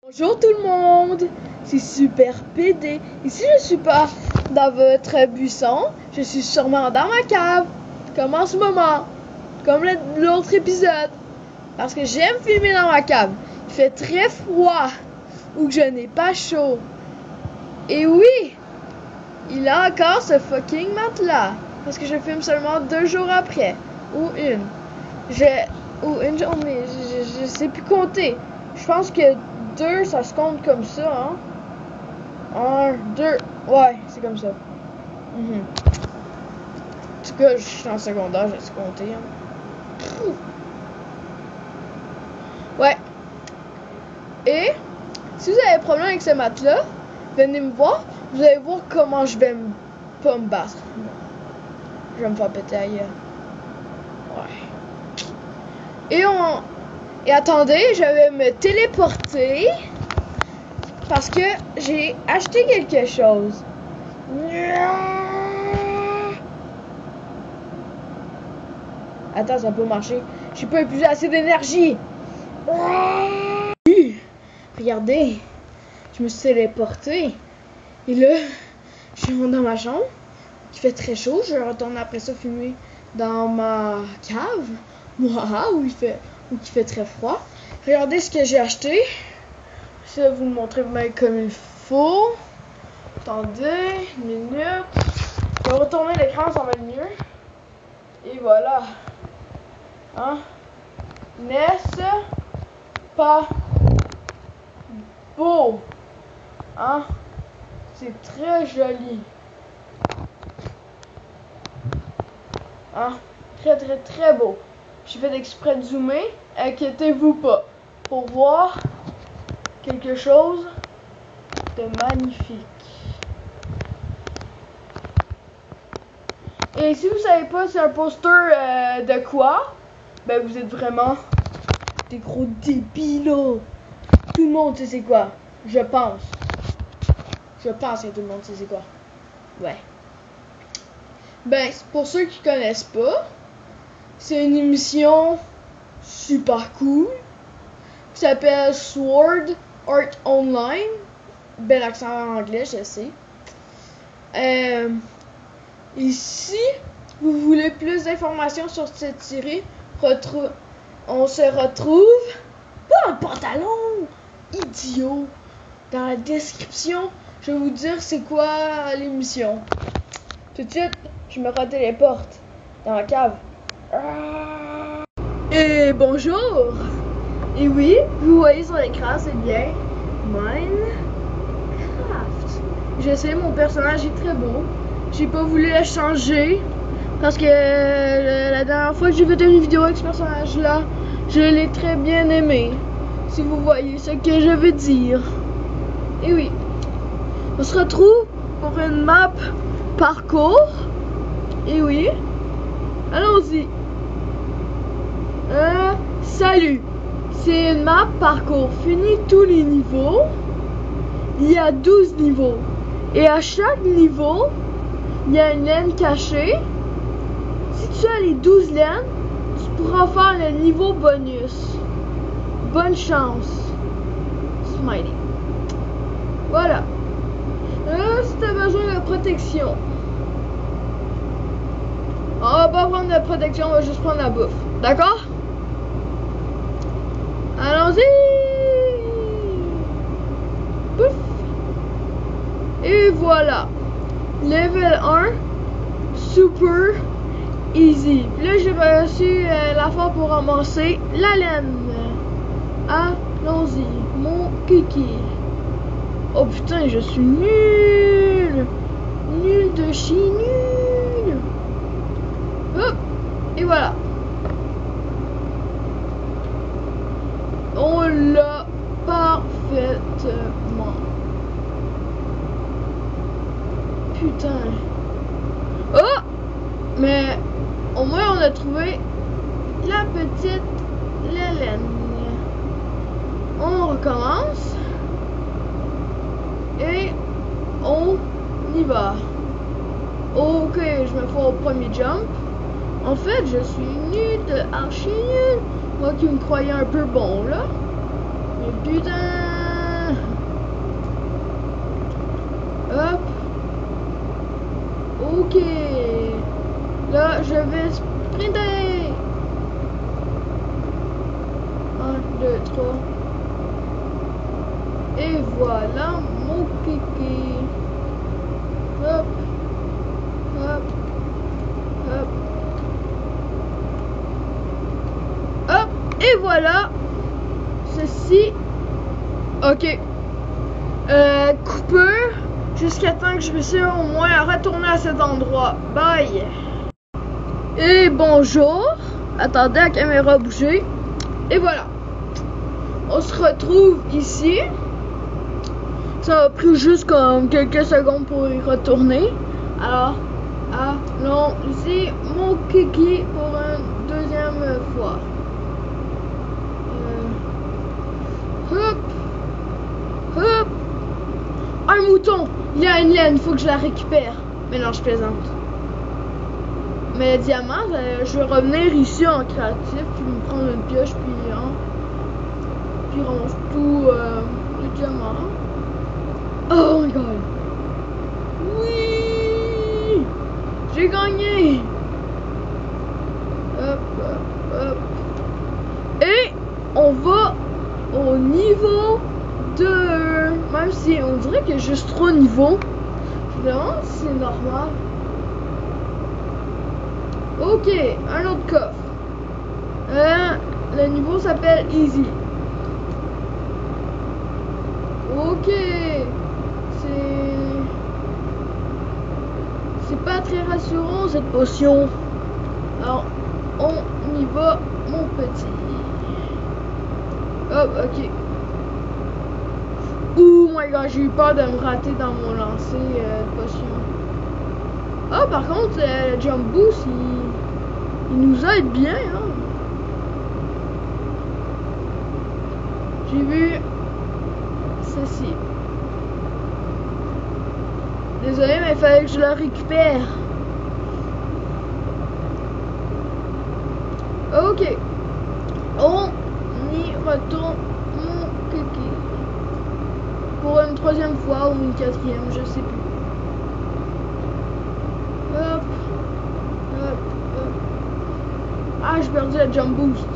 Bonjour tout le monde, c'est Super PD. Ici je suis pas dans votre buisson, je suis sûrement dans ma cave, comme en ce moment, comme l'autre épisode. Parce que j'aime filmer dans ma cave. Il fait très froid ou que je n'ai pas chaud. Et oui, il a encore ce fucking matelas. Parce que je filme seulement 2 jours après. Ou une. Ou une journée, je sais plus compter. Je pense que 2, ça se compte comme ça, hein? 1, 2, ouais, c'est comme ça. En tout cas, je suis en secondaire, j'ai compté, hein. Ouais. Et, si vous avez un problème avec ce matelas, venez me voir, vous allez voir comment je vais pas me battre. Je vais me faire péter ailleurs. Ouais. Et attendez, je vais me téléporter parce que j'ai acheté quelque chose. Attends, ça peut marcher. J'ai pas épuisé assez d'énergie. Regardez, je me suis téléporté. Et là, je suis dans ma chambre. Il fait très chaud. Je retourne après ça fumer dans ma cave. Où il fait très froid. Regardez ce que j'ai acheté. Je vais vous le montrer même comme il faut. Attendez, une minute. Je vais retourner l'écran, ça va être mieux. Et voilà. Hein? N'est-ce pas beau? Hein? C'est très joli. Hein? Très très très beau. J'ai fait exprès de zoomer. Inquiétez-vous pas. Pour voir quelque chose de magnifique. Et si vous savez pas c'est un poster de quoi, ben vous êtes vraiment des gros débilos. Tout le monde sait c'est quoi. Je pense. Je pense que tout le monde sait c'est quoi. Ouais. Ben, pour ceux qui connaissent pas, c'est une émission super cool qui s'appelle Sword Art Online. Bel accent en anglais, je sais. Et si vous voulez plus d'informations sur cette série, on se retrouve pas un pantalon, idiot. Dans la description, je vais vous dire c'est quoi l'émission. Tout de suite, je me retéléporte dans la cave. Et bonjour. Et oui, vous voyez sur l'écran, c'est bien Minecraft. Je sais, mon personnage est très beau. J'ai pas voulu le changer parce que la dernière fois que j'ai fait une vidéo avec ce personnage-là, je l'ai très bien aimé. Si vous voyez ce que je veux dire. Et oui, on se retrouve pour une map parcours. Et oui, allons-y. Salut. C'est une map parcours. Finis tous les niveaux. Il y a 12 niveaux. Et à chaque niveau, il y a une laine cachée. Si tu as les 12 laines, tu pourras faire le niveau bonus. Bonne chance. Smiley. Voilà. Si tu as besoin de protection. On va pas prendre de protection, on va juste prendre la bouffe. D'accord? Allons-y! Pouf! Et voilà. Level 1. Super easy. Puis là, j'ai reçu l'affaire pour ramasser la laine. Allons-y. Mon kiki. Oh putain, je suis nul. Nul de chez nul. Hop. Et voilà. On l'a parfaitement. Putain. Oh! Mais au moins on a trouvé la petite laine. On recommence. Et on y va. Ok, je me fais au premier jump. En fait, je suis nul de archi nul. Moi qui me croyais un peu bon là. Mais putain. Ok. Là, je vais sprinter. 1, 2, 3. Et voilà mon kiki. Hop. Hop. Hop. Hop. Et voilà. Ceci. Ok. Coupeur. Jusqu'à temps que je réussisse au moins à retourner à cet endroit. Bye. Et bonjour. Attendez, la caméra a bougé. Et voilà. On se retrouve ici. Ça a pris juste comme quelques secondes pour y retourner. Alors, allons-y, mon kiki, pour une deuxième fois. Hop. Hop. Un mouton. Il y a une laine, il faut que je la récupère. Mais non, je plaisante. Mais diamant, je vais revenir ici en créatif, puis me prendre une pioche, puis range tout le diamant. Oh my god! Oui! J'ai gagné! Hop, hop, hop. Et on va au niveau 2. Même si on dirait qu'il y a juste 3 niveaux. Je me demande si c'est normal. Ok, un autre coffre. Le niveau s'appelle Easy. Ok. C'est pas très rassurant cette potion. Alors, on y va, mon petit. Hop, ok. Oh my god, j'ai eu peur de me rater dans mon lancer de potion. Ah, par contre, le jump boost, il nous aide bien, hein. J'ai vu ceci. Désolé, mais il fallait que je le récupère. Ok. On y retourne, mon kiki. Pour une 3e fois ou une 4e, je sais plus. Hop. Hop. Hop. Ah, j'ai perdu la jump boost.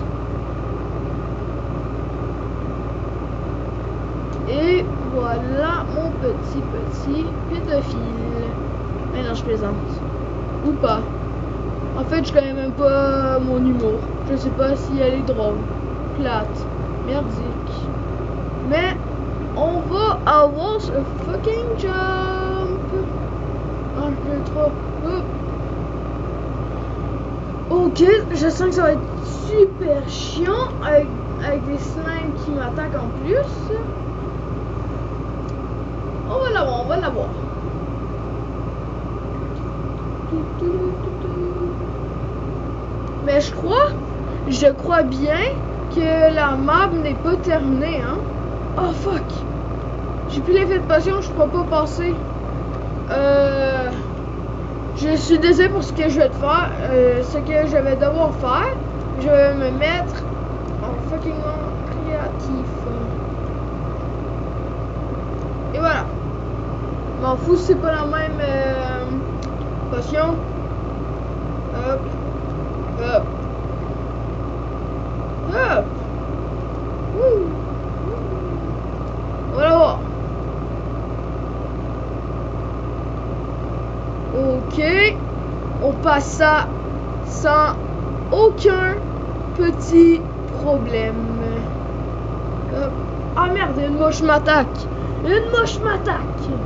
Et voilà mon petit pédophile. Mais non, je plaisante. Ou pas. En fait, je connais même pas mon humour. Je sais pas si elle est drôle, plate, merdique. Mais on va avoir ce fucking jump. 1, 2, 3. Ok, je sens que ça va être super chiant avec des slimes qui m'attaquent en plus. On va l'avoir, on va l'avoir. Mais je crois bien que la map n'est pas terminée, hein. Oh fuck. J'ai plus l'effet de potion, je pourrais pas passer. Je suis désolé pour ce que je vais te faire. Ce que je vais devoir faire, je vais me mettre en fucking créatif. Et voilà. M'en fous si c'est pas la même potion. Hop. Hop. Hop. Voilà. Ok. On passe ça sans aucun petit problème. Hop. Ah merde, une mouche m'attaque. Une mouche m'attaque.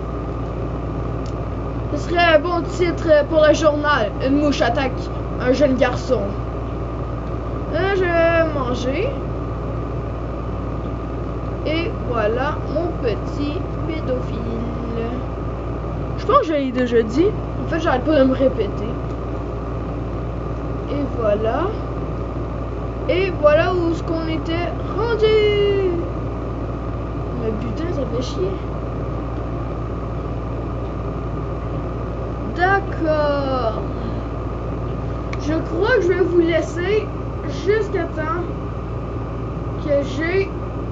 Ce serait un bon titre pour le journal. Une mouche attaque un jeune garçon. Là, je vais manger. Et voilà mon petit pédophile. Je pense que je l'ai déjà dit. En fait, j'arrête pas de me répéter. Et voilà. Et voilà où est-ce qu'on était rendu. Mais putain, ça fait chier. D'accord. Je crois que je vais vous laisser jusqu'à temps que j'ai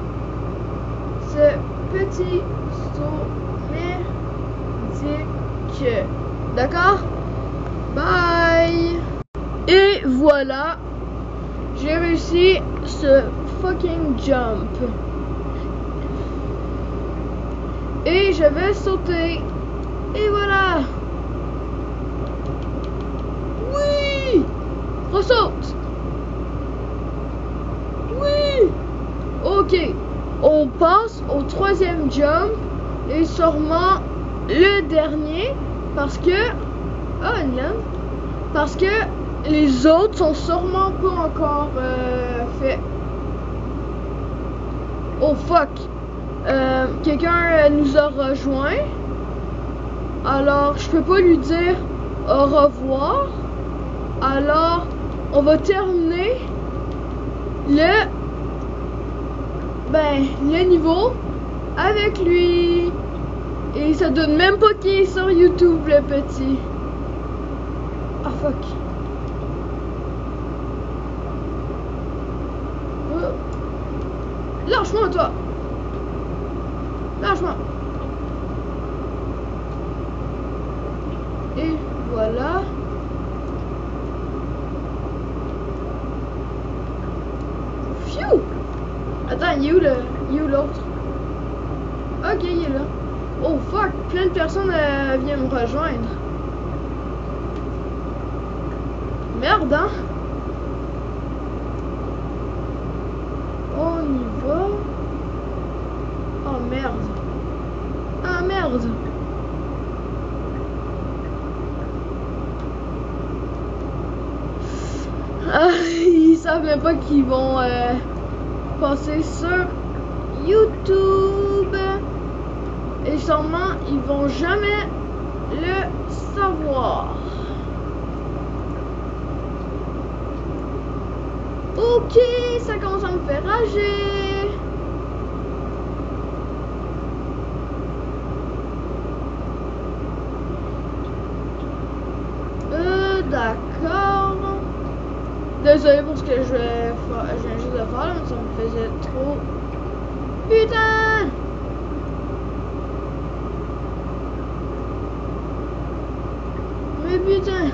ce petit saut merdique. D'accord? Bye. Et voilà. J'ai réussi ce fucking jump. Et je vais sauter. Et voilà. Oui. Ressaute. Oui. Ok. On passe au troisième jump. Et sûrement le dernier. Parce que... Ah, une laine. Parce que les autres sont sûrement pas encore faits. Oh fuck. Quelqu'un nous a rejoint. Alors, je peux pas lui dire au revoir. Alors, on va terminer le niveau avec lui. Et ça donne même pas qu'il est sur YouTube, le petit. Ah fuck. Lâche-moi, toi. Lâche-moi. Et voilà. Phew. Attends, il est où l'autre? Ok, il est là. Oh fuck, plein de personnes viennent me rejoindre. Merde, hein? On y va. Oh merde. Ah merde. Ah, ils savent même pas qu'ils vont passer sur YouTube. Et sûrement, ils vont jamais le savoir. Ok, ça commence à me faire rager. D'accord. Désolé pour ce que je viens juste de faire, mais ça me faisait trop. Putain! Mais putain!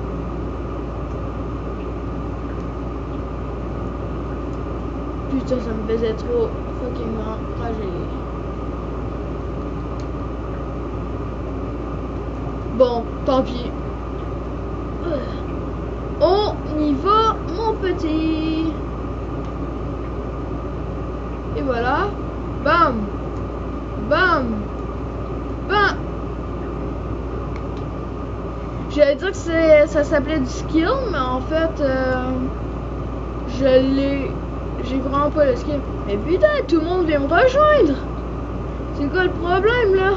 Putain, ça me faisait trop fucking rager. Bon, tant pis. On y va, mon petit. Et voilà. Bam. Bam. Bam. J'allais dire que ça s'appelait du skill, mais en fait, j'ai vraiment pas le skill. Mais putain, tout le monde vient me rejoindre. C'est quoi le problème, là?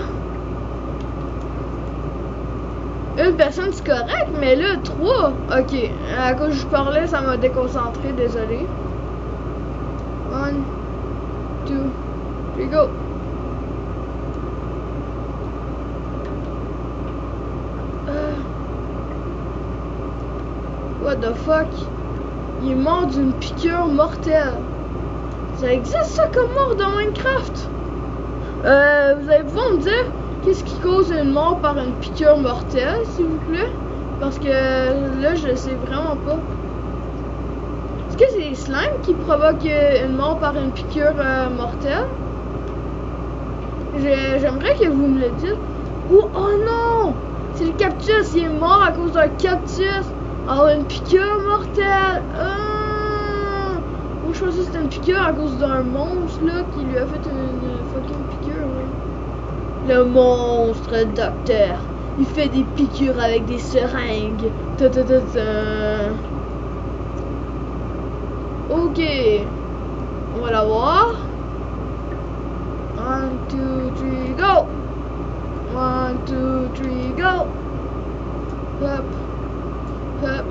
Une personne, c'est correct, mais là, 3. Ok, à cause je parlais, ça m'a déconcentré, désolé. 1, 2, 3, go. What the fuck? Il est mort d'une piqûre mortelle. Ça existe ça comme mort dans Minecraft? Vous allez pouvoir me dire qu'est-ce qui cause une mort par une piqûre mortelle, s'il vous plaît? Parce que là, je sais vraiment pas. Est-ce que c'est les slimes qui provoquent une mort par une piqûre mortelle? J'aimerais que vous me le dites. Ou, oh non! C'est le cactus, il est mort à cause d'un cactus. Alors, une piqûre mortelle. Moi, je pensais que c'était une piqûre à cause d'un monstre, là, qui lui a fait une fucking piqûre, ouais. Le monstre docteur. Il fait des piqûres avec des seringues. Ok. On va la voir. 1, 2, 3, go! 1, 2, 3, go! Hop. Hop.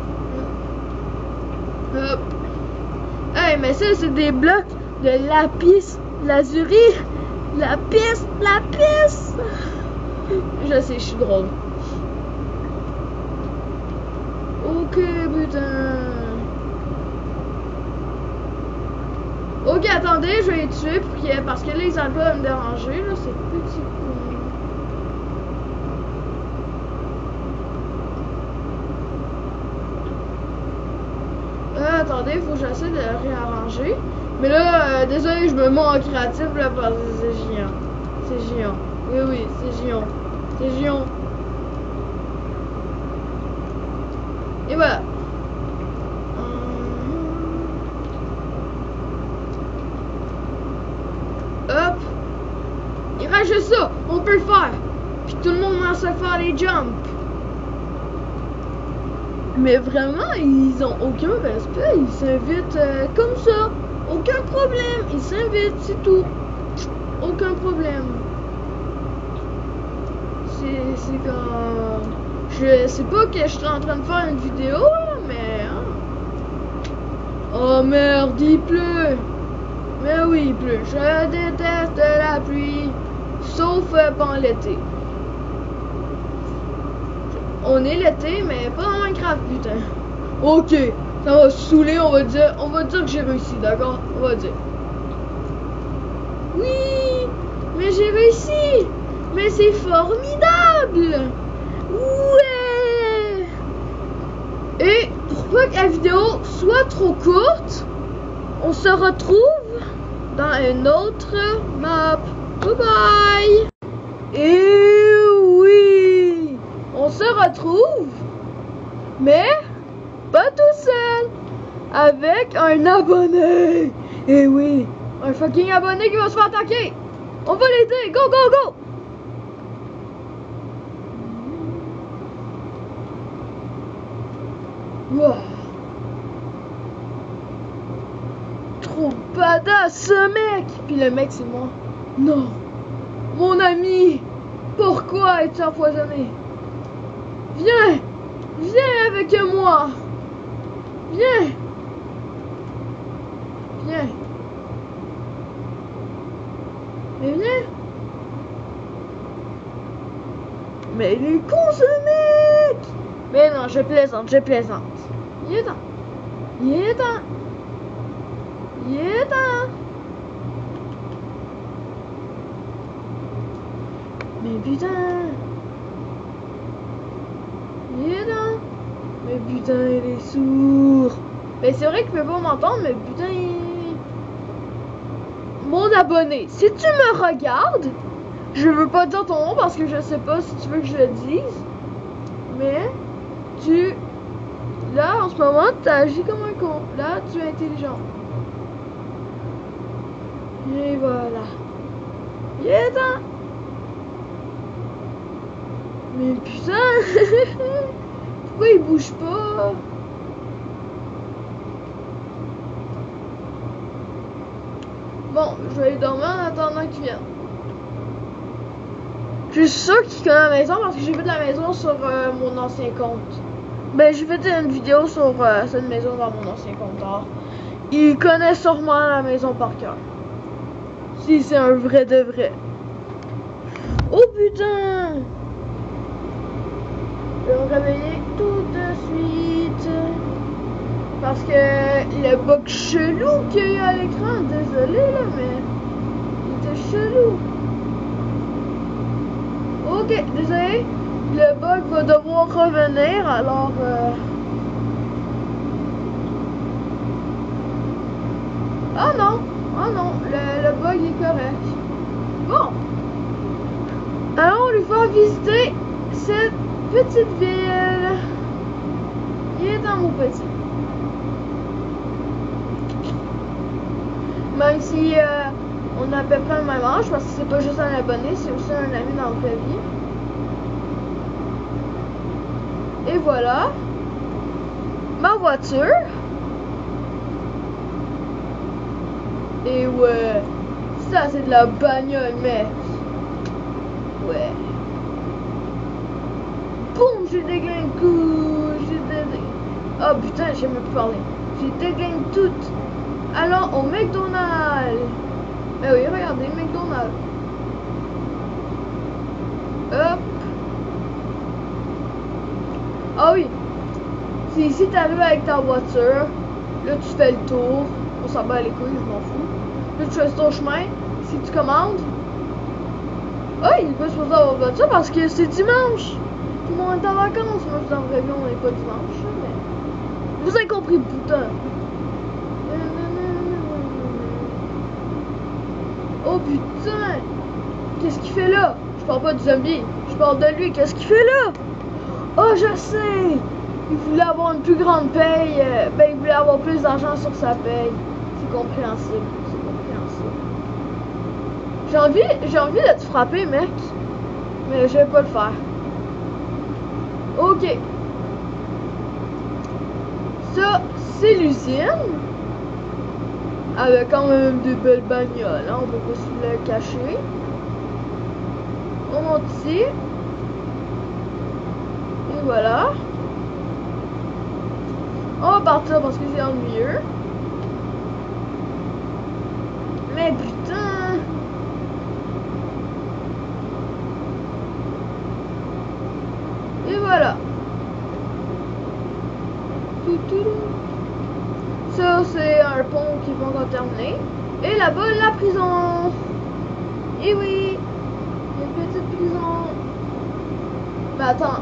Hop. Hey, mais ça, c'est des blocs de lapis lazuli. Lapis. Je sais, je suis drôle. Ok, putain. Ok, attendez, je vais les tuer parce que là, ils arrêtent pas de me déranger, là, ces petits cons. attendez, il faut que j'essaie de le réarranger. Mais là, désolé, je me mets en créatif là parce que c'est géant. C'est géant. Oui, oui, c'est géant. C'est géant. Et voilà. Hop. Il reste juste ça. On peut le faire. Puis tout le monde en sait faire les jumps. Mais vraiment, ils ont aucun respect. Ils s'invitent comme ça. Aucun problème. Ils s'invitent, c'est tout. Aucun problème. C'est comme... Je sais pas que je suis en train de faire une vidéo, là, mais... Hein. Oh merde, il pleut. Mais oui, il pleut. Je déteste la pluie. Sauf pendant l'été. On est l'été, mais pas dans Minecraft, putain. Ok, ça va se saouler, on va dire que j'ai réussi, d'accord? On va dire. Oui, mais j'ai réussi. Mais c'est formidable. Ouais. Et pour pas que la vidéo soit trop courte, on se retrouve dans une autre map. Bye bye. Et oui, on se retrouve, mais pas tout seul, avec un abonné. Et oui, un fucking abonné qui va se faire attaquer. On va l'aider. Go, go, go. Wow. Trop badass ce mec. Puis le mec c'est moi. Non. Mon ami. Pourquoi es-tu empoisonné? Viens. Viens avec moi. Viens. Viens. Mais viens. Mais il est con ce mec. Mais non, je plaisante, je plaisante. Il est temps. Il est temps. Il est temps. Mais putain. Il est temps. Mais putain, il est sourd. Mais c'est vrai qu'il peut pas m'entendre, mais putain, Mon abonné, si tu me regardes, je veux pas dire ton nom parce que je sais pas si tu veux que je le dise, mais tu... Là, en ce moment, tu agis comme un con. Là, tu es intelligent. Et voilà. Il est temps. Mais putain. Pourquoi il bouge pas? Bon, je vais aller dormir en attendant qu'il vienne. Je suis sûre qu'il connaît la maison parce que j'ai fait de la maison sur mon ancien compte. Ben, j'ai fait une vidéo sur cette maison dans mon ancien compte. Alors, il connaît sûrement la maison par cœur. Si c'est un vrai de vrai. Oh putain! Je vais me réveiller tout de suite. Parce que le bug chelou qu'il y a eu à l'écran, désolé là, mais il était chelou. Ok, désolé. Le bug va devoir revenir, alors... Oh non! Oh non, le bug est correct. Bon! Allons lui faire visiter cette petite ville. Il est dans mon petit. Même si on a à peu près le même âge, parce que c'est pas juste un abonné, c'est aussi un ami dans la vraie vie. Et voilà, ma voiture. Et ouais, ça c'est de la bagnole, mais ouais. Boum, j'ai déglingué coup, j'ai déglingué. Oh putain, j'ai même plus parlé. J'ai déglingué tout. Allons au McDonald's. Ben oui, regardez, McDonald's. Hop. Ah oui. Si ici t'arrives avec ta voiture, là tu fais le tour. On s'en bat les couilles, je m'en fous. Là tu fais ton chemin. Si tu commandes. Ah, il peut se poser avoir voiture parce que c'est dimanche. Tout le monde est en vacances. Moi je suis dans le vrai vie, on n'est pas dimanche. Mais... Vous avez compris, putain. Oh putain! Qu'est-ce qu'il fait là? Je parle pas du zombie, je parle de lui. Qu'est-ce qu'il fait là? Oh, je sais! Il voulait avoir une plus grande paye. Ben, il voulait avoir plus d'argent sur sa paye. C'est compréhensible. C'est compréhensible. J'ai envie de te frapper, mec. Mais je vais pas le faire. Ok. Ça, c'est l'usine. Avec quand même de belles bagnoles, hein, on peut pas se le cacher. On monte ici. Et voilà. On va partir parce que c'est ennuyeux. Mais putain! Et voilà. Ça, c'est un pont qui va encore terminer. Et là-bas, la prison. Et oui, une petite prison. Mais attends.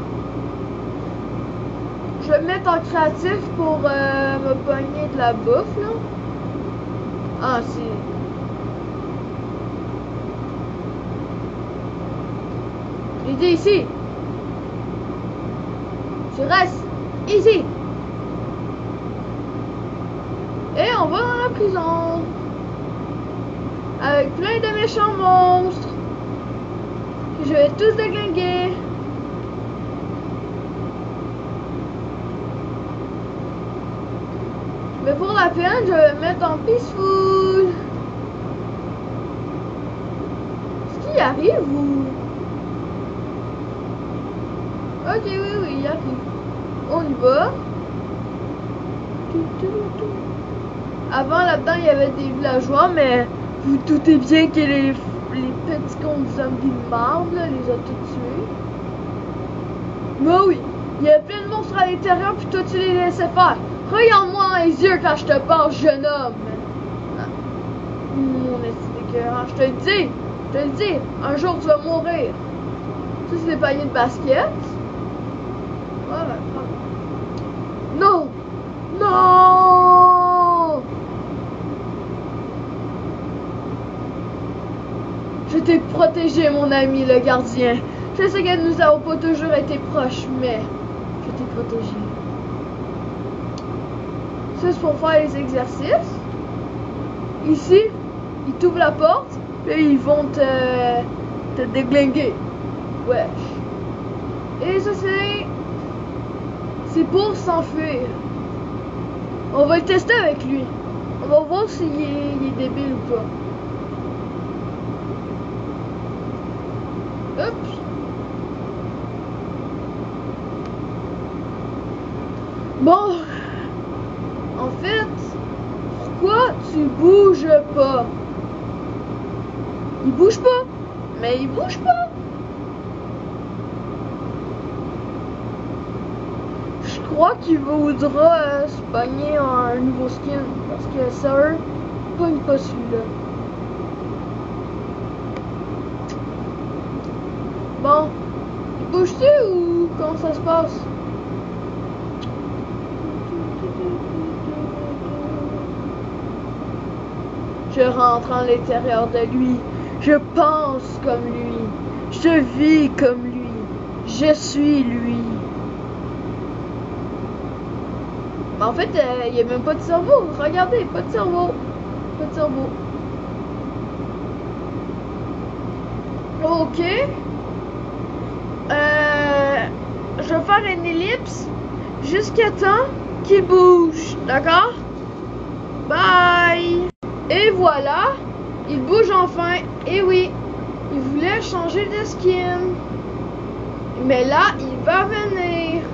Je vais me mettre en créatif pour me pogner de la bouffe, là. Ah, si. J'ai dit ici. Tu restes ici. Et on va dans la prison. Avec plein de méchants monstres. Que je vais tous déglinguer. Mais pour la peine, je vais me mettre en peaceful. Est-ce qu'il arrive ou... Ok, oui, il arrive. On y va. Avant, là-dedans, il y avait des villageois, mais vous doutez bien que les petits cons zombies de marde, là, les a tous tués. Mais oui, il y avait plein de monstres à l'intérieur, puis toi, tu les laissais faire. Regarde-moi dans les yeux quand je te parle, jeune homme. Ah. Mon esti d'écœurant, je te le dis, un jour tu vas mourir. Ça, c'est des paniers de basket. Voilà. Non! Non! Je t'ai protégé, mon ami le gardien. Je sais que nous n'avons pas toujours été proches, mais je t'ai protégé. Ça, c'est pour faire les exercices. Ici, ils t'ouvrent la porte, puis ils vont te déglinguer. Wesh. Et ça, c'est pour s'enfuir. On va le tester avec lui. On va voir s'il est débile ou pas. Oups. Bon. En fait, pourquoi tu bouges pas? Il bouge pas. Mais il bouge pas. Je crois qu'il voudra se pogner un nouveau skin. Parce que ça, pogne pas celui-là. Bon. Il bouge-tu ou comment ça se passe? Je rentre en l'intérieur de lui. Je pense comme lui. Je vis comme lui. Je suis lui. Mais en fait, il n'y a même pas de cerveau. Regardez, pas de cerveau. Pas de cerveau. Ok. Je vais faire une ellipse jusqu'à temps qu'il bouge. D'accord? Bye! Et voilà, il bouge enfin. Et oui, il voulait changer de skin. Mais là, il va venir.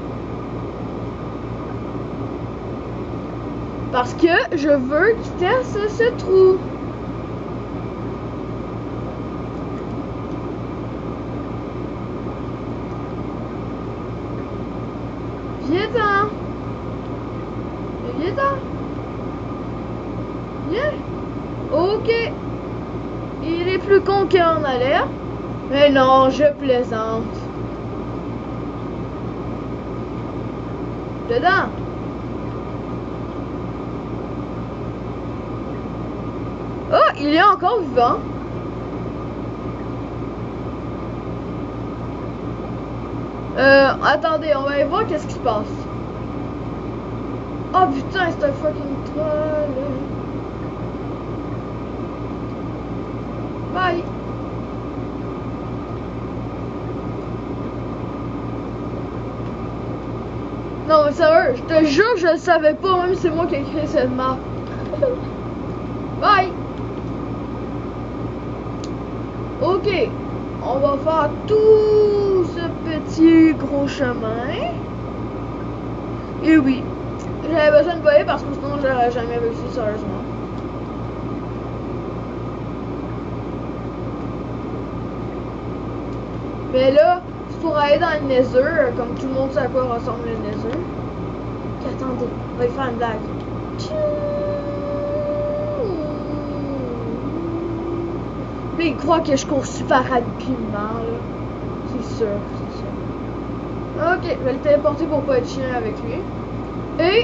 Parce que je veux qu'il teste ce trou. Viens-t'en. Viens-t'en. Viens. Ok. Il est plus con qu'il en a l'air. Mais non, je plaisante. Dedans. Oh, il est encore vivant. Attendez, on va aller voir qu'est-ce qui se passe. Oh putain, c'est un fucking troll. Bye. Non mais sérieux, je te jure je le savais pas, même si c'est moi qui ai créé cette map. Bye. Ok, on va faire tout ce petit gros chemin. Et oui, j'avais besoin de voler parce que sinon j'aurais jamais réussi, sérieusement. Mais là, c'est pour aller dans le Nether, comme tout le monde sait à quoi ressemble le Nether. Okay, attendez, on va y faire une blague. Puis il croit que je cours super rapidement, là. C'est sûr, c'est sûr. Ok, je vais le téléporter pour pas être chien avec lui. Et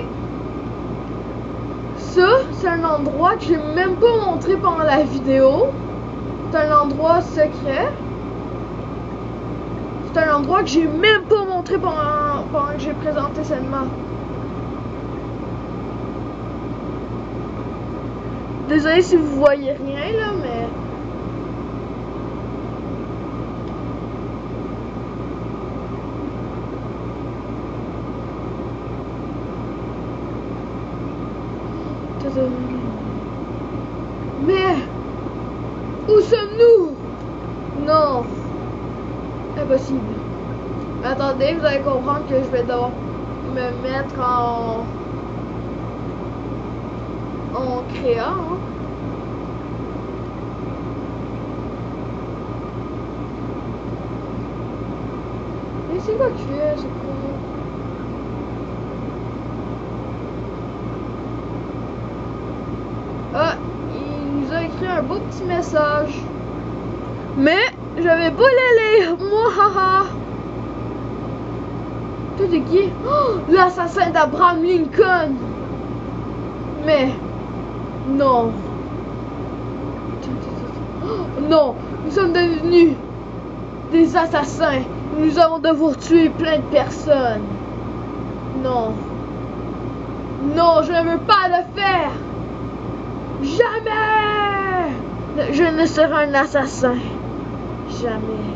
ça, c'est un endroit que j'ai même pas montré pendant la vidéo. C'est un endroit secret. C'est un endroit que j'ai même pas montré pendant que j'ai présenté cette map. Désolé si vous voyez rien là, mais... Mais... Où sommes-nous? Non. Impossible. Mais attendez, vous allez comprendre que je vais devoir me mettre en créa. Hein. Mais c'est quoi que tu fais, ce con? Ah, il nous a écrit un beau petit message. Mais j'avais pas les lire, moi, haha. Toi, t'es qui? Oh, l'assassin d'Abraham Lincoln. Mais non. Oh, non, nous sommes devenus des assassins. Nous allons devoir tuer plein de personnes. Non. Non, je ne veux pas le faire. Jamais. Je ne serai un assassin. Jamais.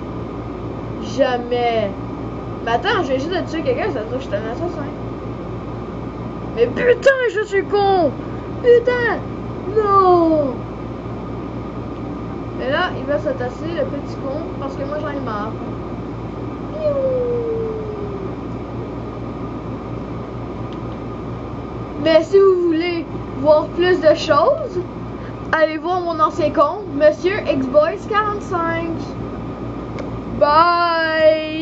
Jamais. Mais attends, j'ai juste de tuer quelqu'un, ça veut dire que je suis un assassin. Mais putain, je suis con. Putain. Non. Mais là, il va se tasser, le petit con, parce que moi j'en ai marre. Mais si vous voulez voir plus de choses, allez voir mon ancien compte, Monsieur Xboys 45. Bye!